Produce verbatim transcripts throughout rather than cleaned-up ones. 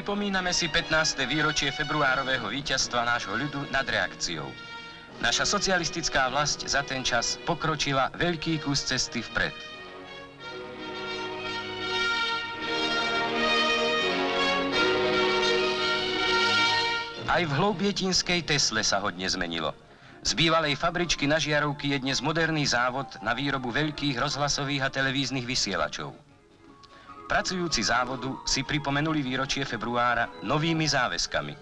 Pripomíname si pätnáste výročie februárového víťazstva nášho ľudu nad reakciou. Naša socialistická vlast za ten čas pokročila veľký kus cesty vpred. Aj v hloubietinskej Tesle sa hodne zmenilo. Z bývalej fabričky na žiarovky je dnes moderný závod na výrobu veľkých rozhlasových a televíznych vysielačov. Pracujúci závodu si pripomenuli výročie februára novými záväzkami.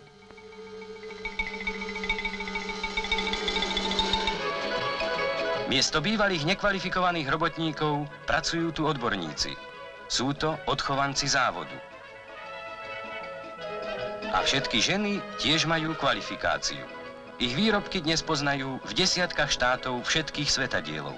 Miesto bývalých nekvalifikovaných robotníkov pracujú tu odborníci. Sú to odchovanci závodu. A všetky ženy tiež majú kvalifikáciu. Ich výrobky dnes poznajú v desiatkách štátov všetkých svetadielov.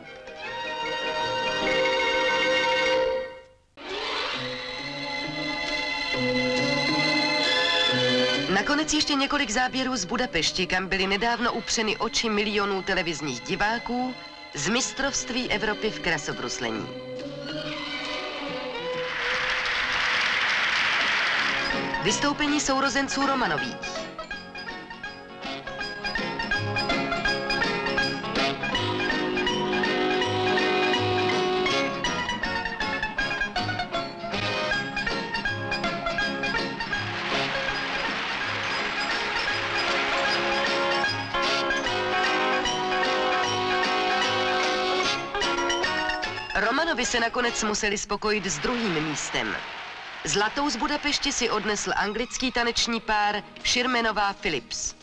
Nakonec ještě několik záběrů z Budapešti, kam byly nedávno upřeny oči milionů televizních diváků z mistrovství Evropy v krasobruslení. Vystoupení sourozenců Romanových. Romanovi se nakonec museli spokojit s druhým místem. Zlatou z Budapešti si odnesl anglický taneční pár Širmenová Phillips.